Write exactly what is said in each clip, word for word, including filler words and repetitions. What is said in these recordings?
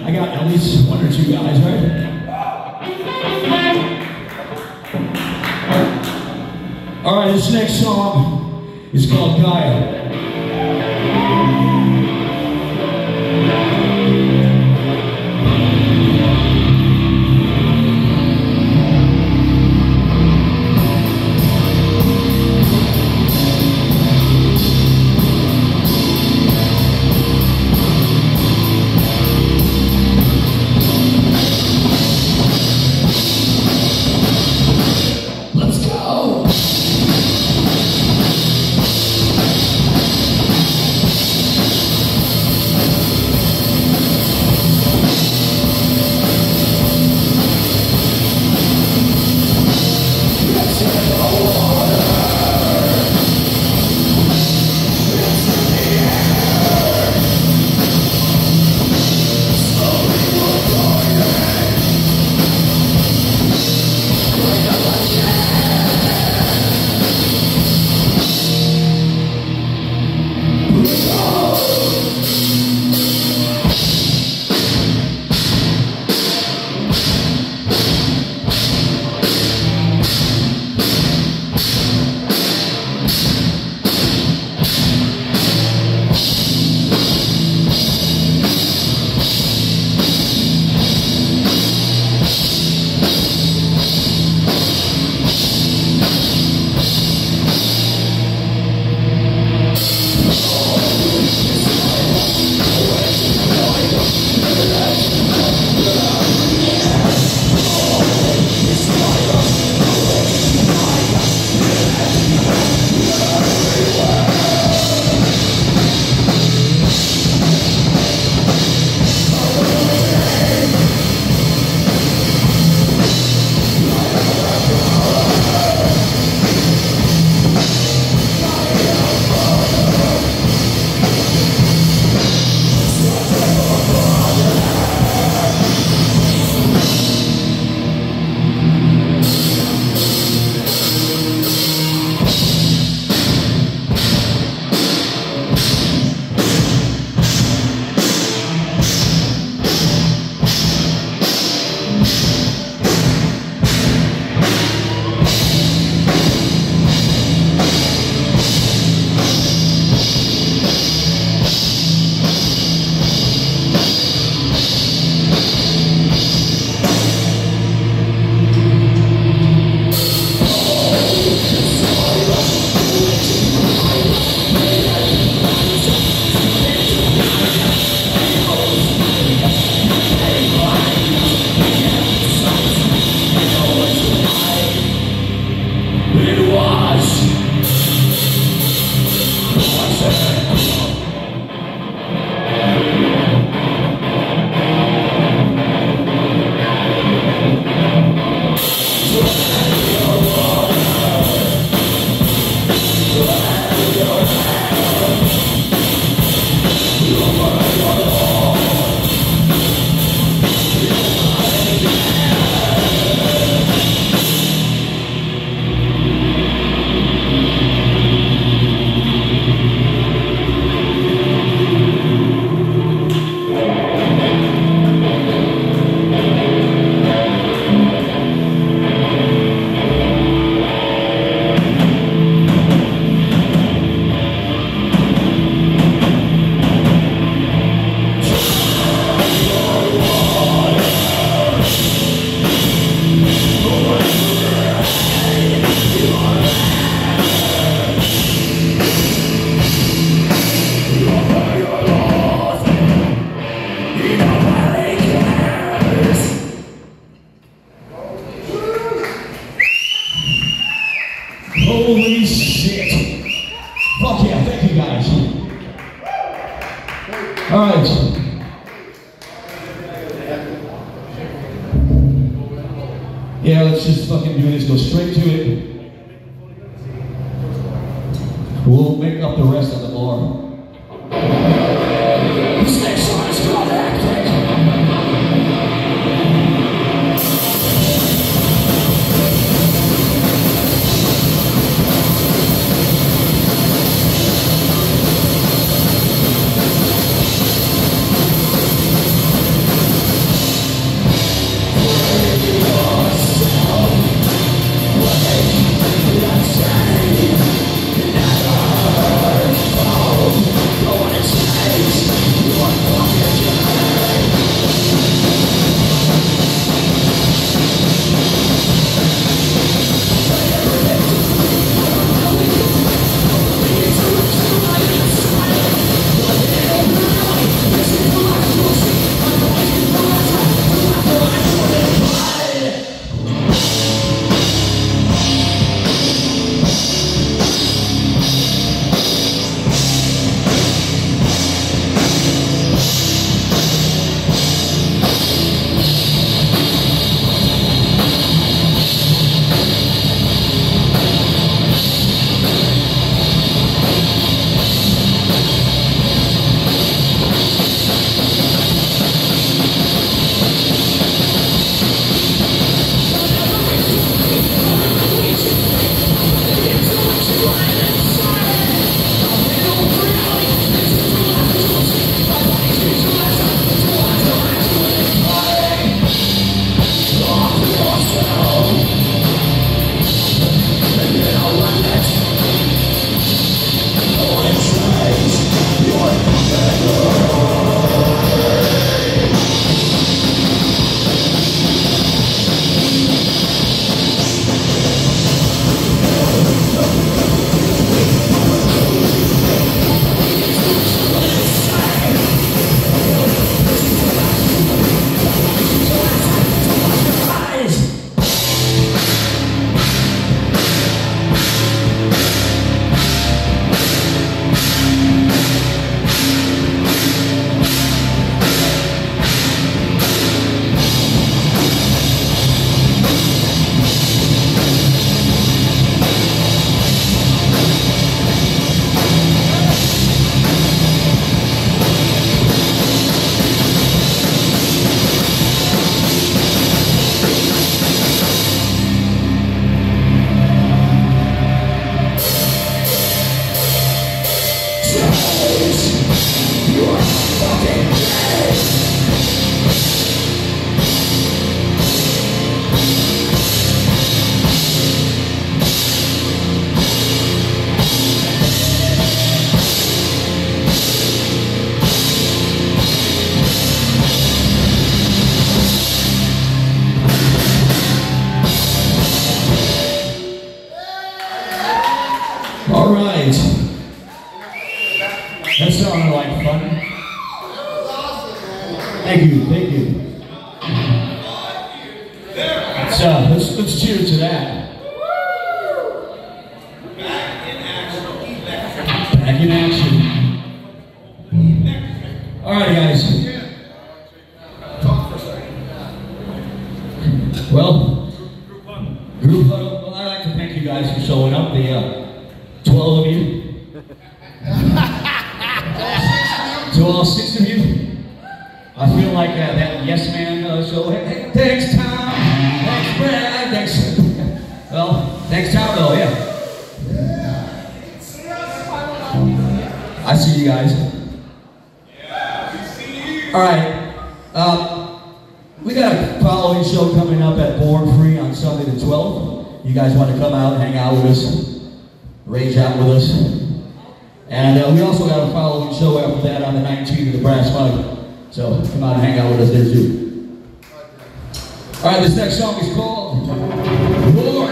I got at least one or two guys, right? All right, this next song is called Gaia. Holy shit. Fuck yeah, thank you guys. Alright. Yeah, let's just fucking do this, go straight to it. We'll make up the rest of the bar. This next song is called Acting. Thank you, thank you. So let's let's cheer to that. Back in action. All right, guys. Well, group huddle. Well, I'd like to thank you guys for showing up. The uh, twelve of you, to all six of you. I feel like uh, that Yes Man uh, show. Hey, hey, thanks, Tom. Thanks, Brad. Thanks. Well, thanks, Tom. Oh, yeah. I see you guys. All right. Um, we got a following show coming up at Born Free on Sunday the twelfth. You guys want to come out and hang out with us, rage out with us. And uh, we also got a following show after that on the nineteenth at the Brass Mug. So come out and hang out with us there too. All right, this next song is called War.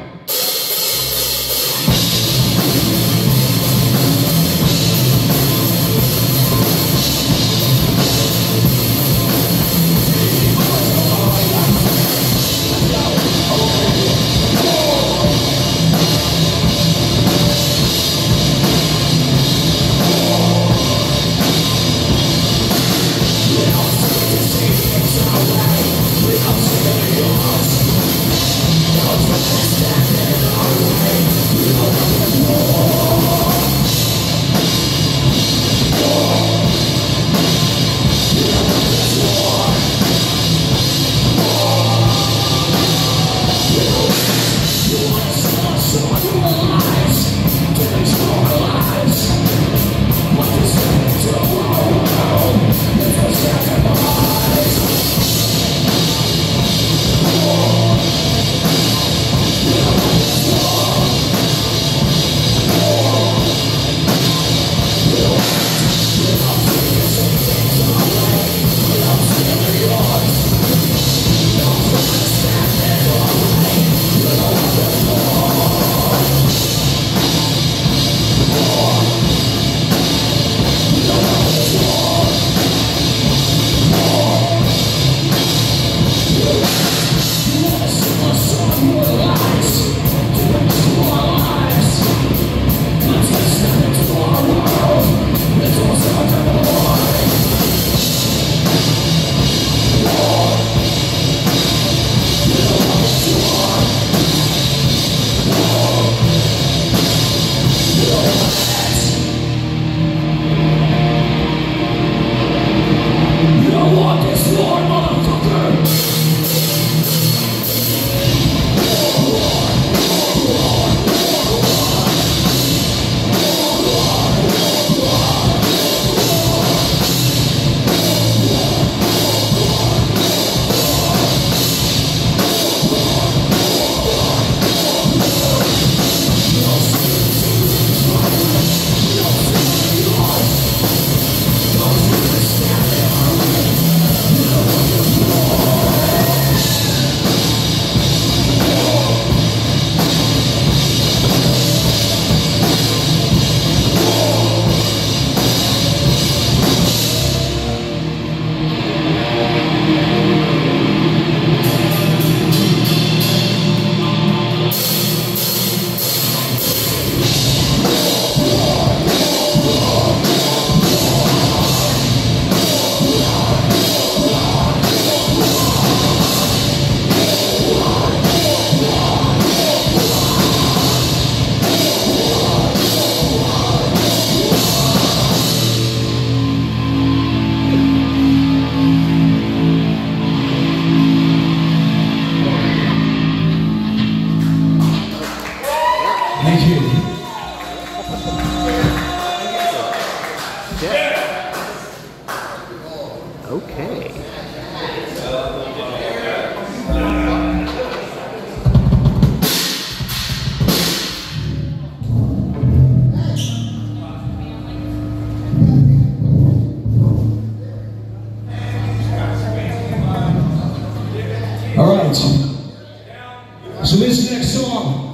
So this next song,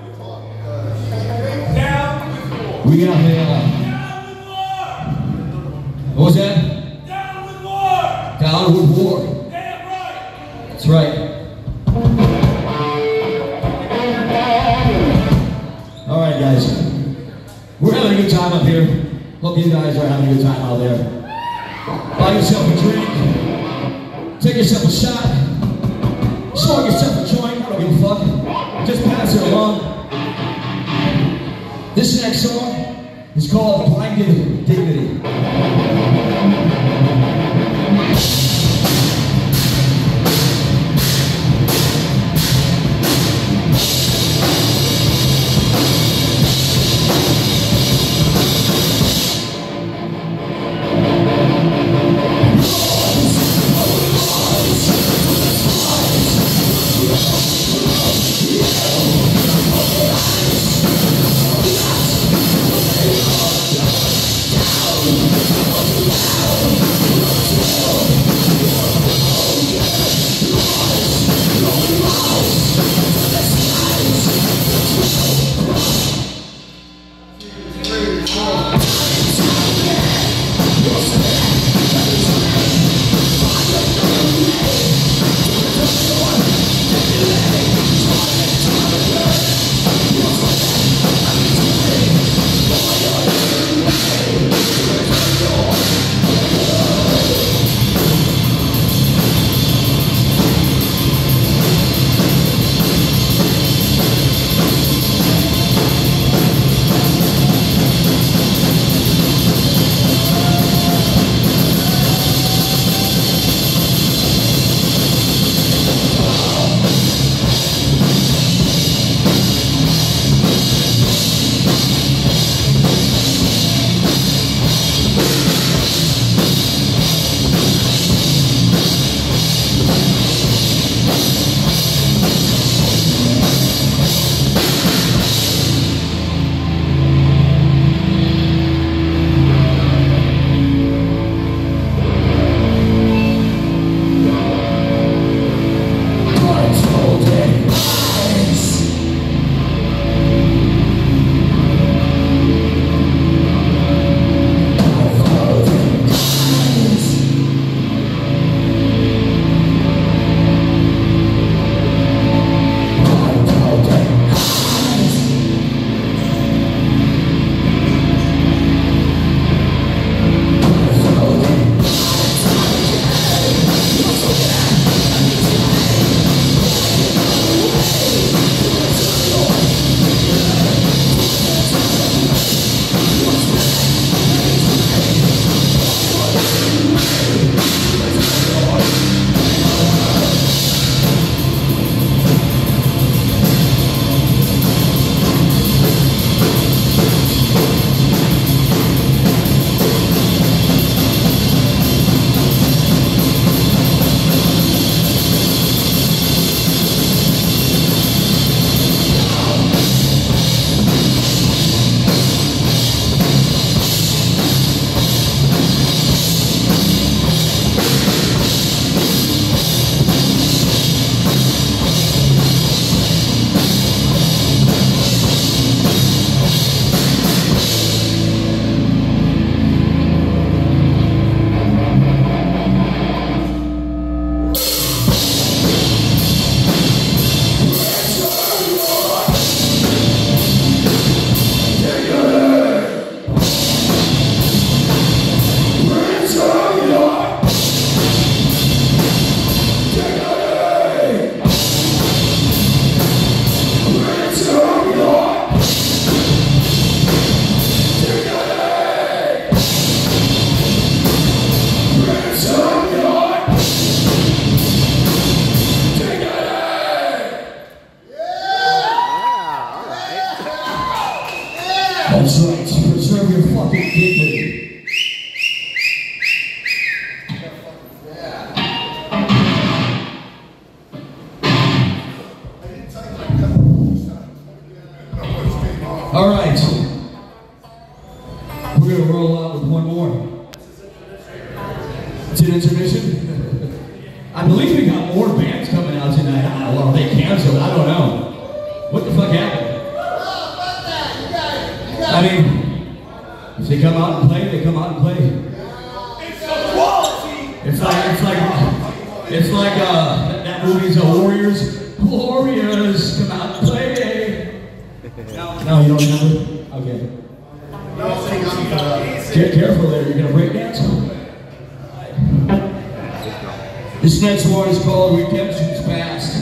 we got the, uh, what was that? Down with war! Down That's right. All right, guys. We're having a good time up here. Hope you guys are having a good time out there. Buy yourself a drink. Take yourself a shot. Smoke yourself a joint. I don't give a fuck. Just pass it along. This next song is called Blinded Dignity. That's right. Preserve your fucking dignity. All right. We're going to roll out with one more. It's an intermission. I believe we got more bands coming out tonight. I don't know. Well, they canceled. I don't know. What the fuck happened? I mean, if they come out and play, they come out and play. It's like, it's like, it's like uh, that movies, uh, Warriors. Warriors, come out and play. No, you don't remember? Okay. Get careful there, you're gonna break dance. This next one is called Redemption's Past.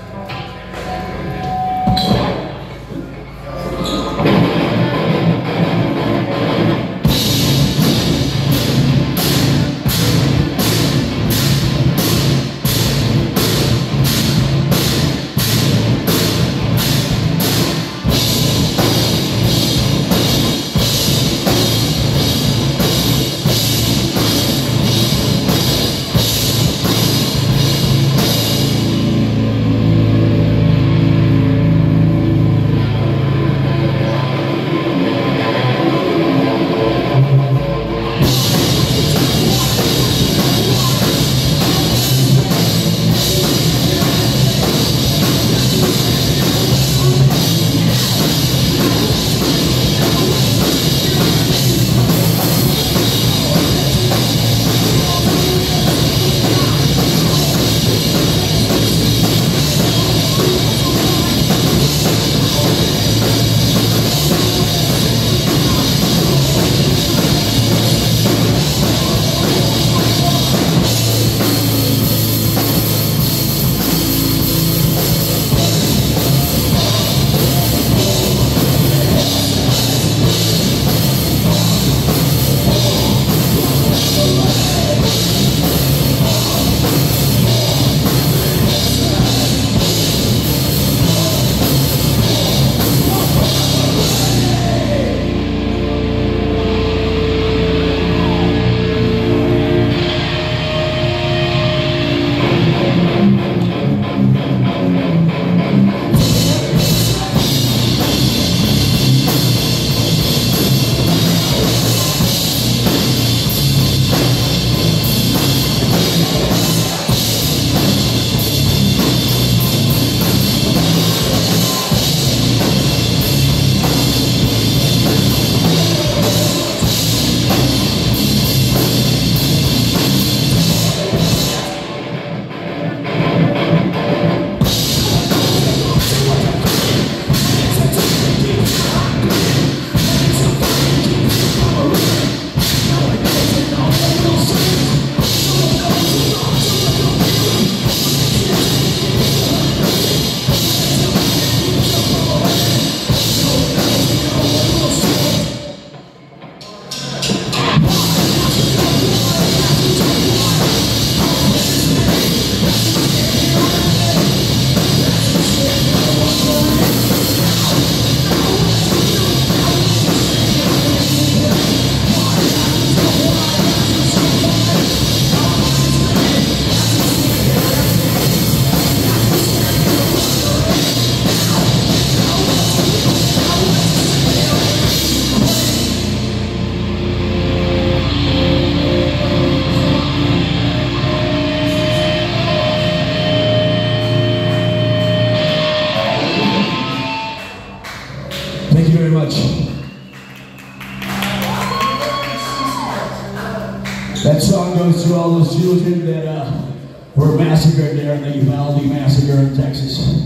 That song goes to all those children that uh, were massacred there in the Uvalde massacre in Texas.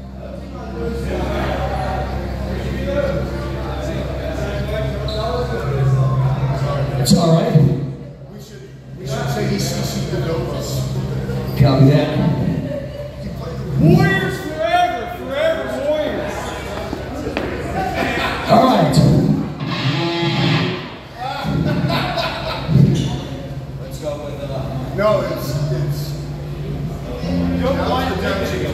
It's all right. We should, we should say E C C the Novas. Copy that. Warriors forever, forever Warriors. All right. Let's go with uh, no, it's it's. Don't mind